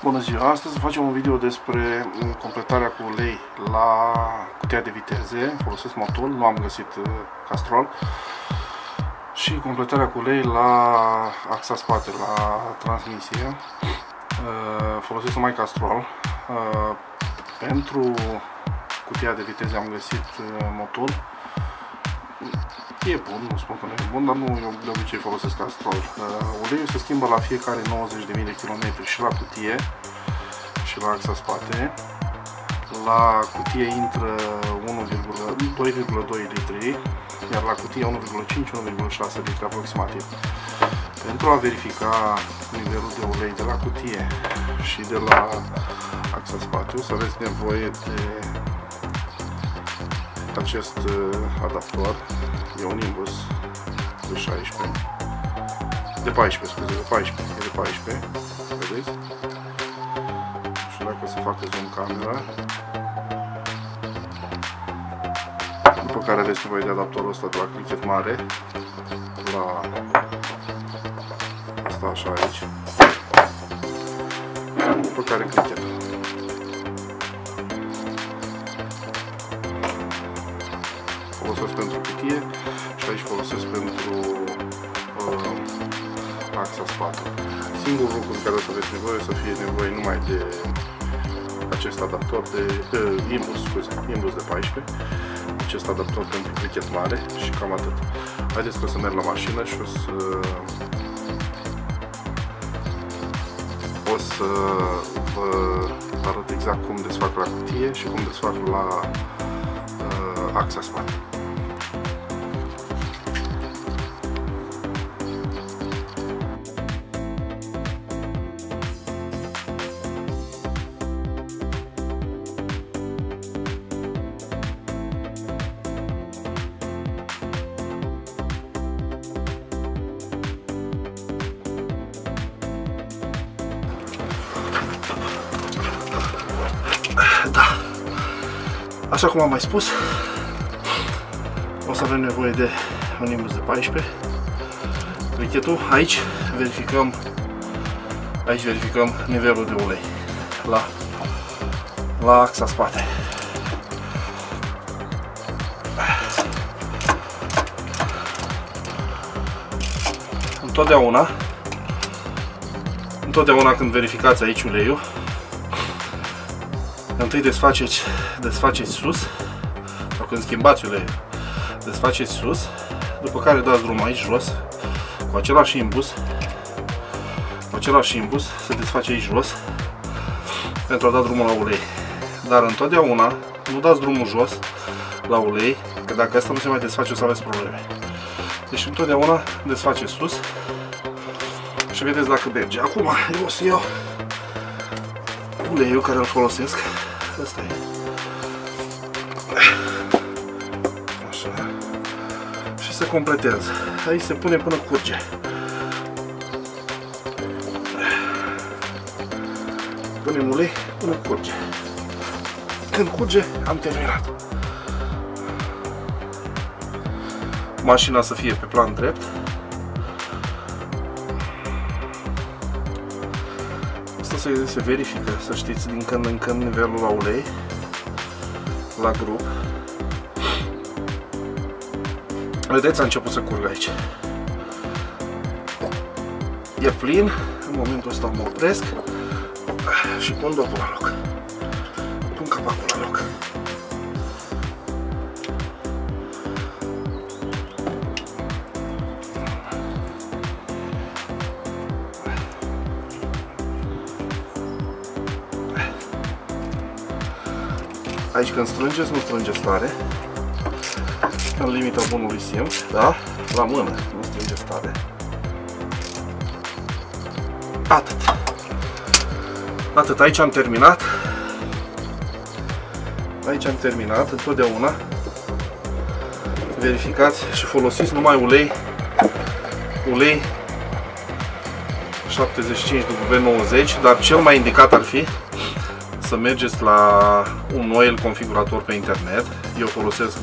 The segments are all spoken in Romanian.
Bună ziua! Astăzi facem un video despre completarea cu ulei la cutia de viteze. Folosesc motul, nu am găsit castrol. Și completarea cu ulei la axa spate, la transmisie. Folosesc numai castrol. Pentru cutia de viteze am găsit motul. E bun, nu spun că nu e bun, dar nu, eu de obicei folosesc castrol. Uleiul se schimbă la fiecare 90.000 de km și la cutie și la axa spate. La cutie intră 2,2 litri, iar la cutie 1,5-1,6 litri aproximativ. Pentru a verifica nivelul de ulei de la cutie și de la axa spate, o să aveți nevoie de acest adaptor. E un Nimbus de 16, de 14, scuze, de 14, e de 14, vedeți? Și dacă o să facă zoom camera, după care aveți nevoie de adaptorul ăsta de la clichet mare, la asta așa aici, după care clichetul. Folosesc pentru cutie și aici folosesc pentru axa spate. Singurul lucru în care o să aveți nevoie, o să fie nevoie numai de acest adaptor de Nimbus, scuze, Nimbus de 14, acest adaptor pentru clichet mare și cam atât. Haideți că o să merg la mașină și o să vă arăt exact cum desfac la cutie și cum desfac la axa spate. Da, așa cum am mai spus, o să avem nevoie de un Nimbus de 14, clichetul, aici verificăm nivelul de ulei la axa spate. Întotdeauna când verificați aici uleiul, întâi desfaceți sus, sau când schimbați uleiul, desfaceți sus, după care dați drumul aici jos, cu același imbus, se desface aici jos, pentru a da drumul la ulei. Dar întotdeauna nu dați drumul jos la ulei, că dacă asta nu se mai desface o să aveți probleme. Deci întotdeauna desfaceți sus și vedeți dacă merge. Acum eu o să iau uleiul care îl folosesc. Asta e. Așa. Și se completează. Aici se pune până curge. Punem ulei până curge. Când curge, am terminat. Mașina să fie pe plan drept. Asta se verifică, să știți, din când în când nivelul la ulei, la grup. Vedeți, a început să curgă aici. E plin, în momentul ăsta mă opresc și pun dopul la loc. Pun capacul la loc. Aici când strângeți, nu strângeți tare, în limita bunului simț, da? La mână, nu strângeți tare. Atât, aici am terminat. Întotdeauna verificați și folosiți numai ulei 75W90, dar cel mai indicat ar fi să mergeți la un oil configurator pe internet. Eu folosesc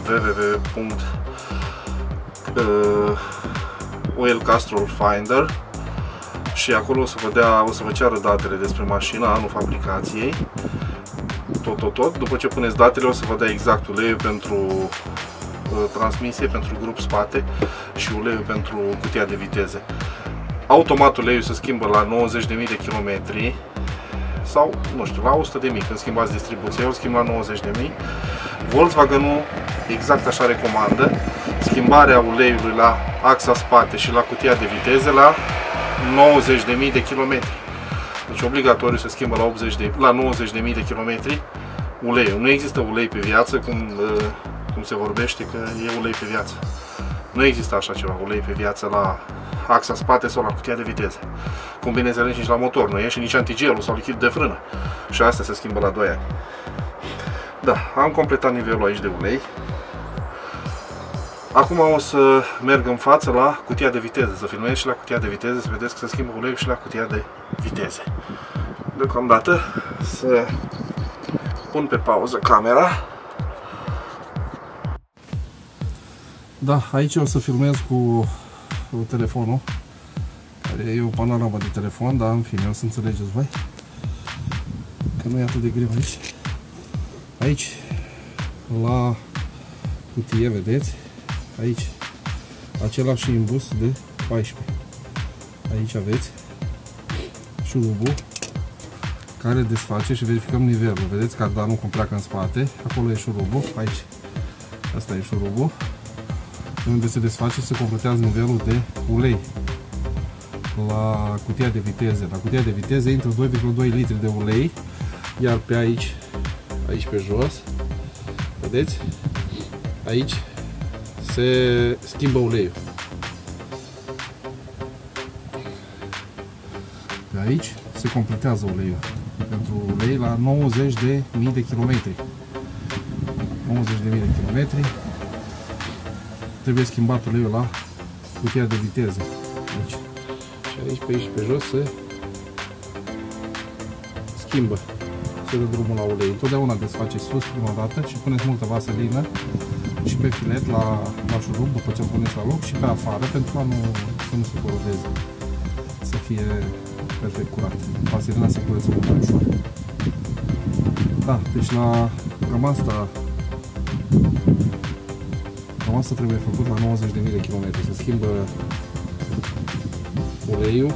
www.oilcastrolfinder și acolo o să vă ceară datele despre mașina, anul fabricației, tot. După ce puneți datele, o să vă dea exact uleiul pentru transmisie, pentru grup spate și uleiul pentru cutia de viteze. Automat uleiul se schimbă la 90.000 de kilometri sau, nu știu, la 100.000, când schimbați distribuția, o schimb la 90.000. Volkswagen-ul exact așa recomandă schimbarea uleiului la axa spate și la cutia de viteze la 90.000 de kilometri. Deci obligatoriu se schimbă la 90.000 de kilometri uleiul. Nu există ulei pe viață, cum se vorbește că e ulei pe viață. Nu există așa ceva, ulei pe viață la axa spate sau la cutia de viteze. Cum bineînțeles nici la motor nu e și nici antigelul sau lichid de frână. Și asta se schimbă la 2 ani. Da, am completat nivelul aici de ulei. Acum o să merg în față la cutia de viteze, să filmez și la cutia de viteze, să vedeți că se schimbă uleiul și la cutia de viteze. Deocamdată să pun pe pauză camera. Da, aici o să filmez cu telefonul, care e o panoramă de telefon, dar în fine, o să înțelegeți voi că nu e atât de greu aici. Aici, la cutie, vedeți? Aici, același imbus de 14. Aici aveți șurubul care desface și verificăm nivelul. Vedeți cardanul cum pleacă în spate. Acolo e șurubul, aici. Asta e șurubul. Unde se desface, se completează nivelul de ulei. La cutia de viteze. La cutia de viteze intră 2,2 litri de ulei, iar pe aici pe jos, vedeți? Aici se schimbă uleiul. Pe aici se completează uleiul. Pentru ulei la 90.000 de kilometri. 90.000 de kilometri. Trebuie schimbat uleiul la cutia de viteză. Aici. Și aici, pe aici, pe jos se schimbă. Se dă drumul la ulei. Întotdeauna desface sus prima dată și puneți multă vaselină și pe filet la șurub după ce îl puneți la loc și pe afară pentru a să nu se corodeze. Să fie perfect curat. Vaselina se curăță mult mai ușor. Da, deci cam asta trebuie făcut la 90.000 de kilometri. Se schimbă uleiul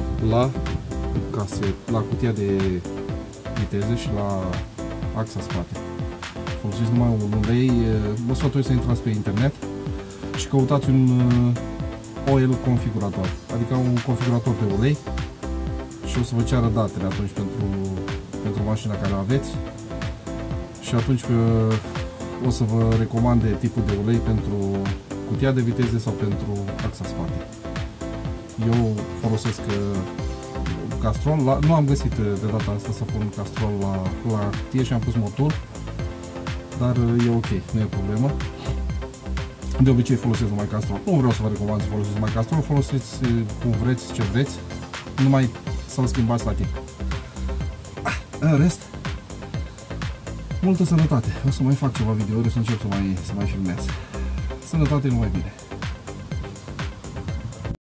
la cutia de viteze și la axa spate. Folosiți numai un ulei. Vă sfătuiesc să intrați pe internet și căutați un oil configurator, adică un configurator de ulei, și o să vă ceară datele atunci pentru mașina care o aveți și atunci o să vă recomande tipul de ulei pentru cutia de viteze sau pentru axa spate. Eu folosesc Castrol, nu am găsit de data asta să pun Castrol la cutie și am pus motul, dar e ok, nu e problemă. De obicei folosesc numai Castrol. Nu vreau să vă recomand să folosiți numai Castrol, folosiți cum vreți, ce vreți, numai să-l schimbați la timp. În rest, multă sănătate. O să mai fac ceva videouri, să încep să mai filmez. Sănătate, numai bine!